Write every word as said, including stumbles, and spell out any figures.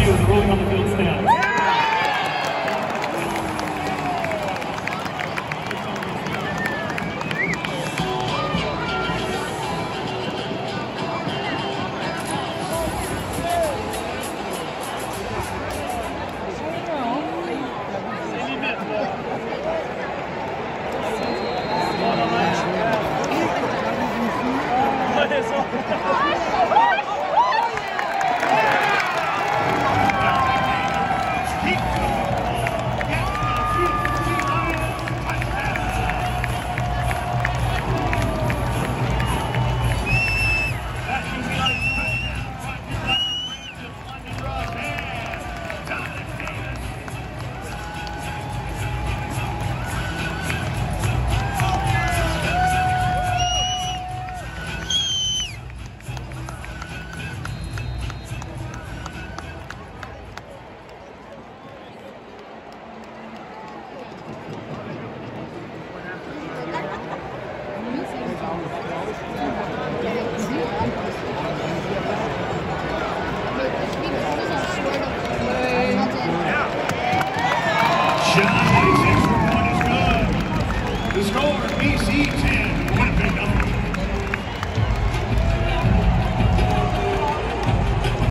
you as the rolling on the field stands. The score, B C ten, weapon number